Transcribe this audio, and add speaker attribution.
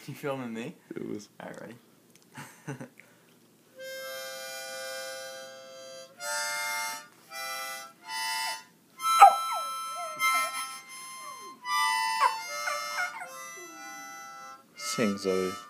Speaker 1: You filming me?
Speaker 2: It was.
Speaker 1: Alright, ready?
Speaker 2: Sing, Zoe.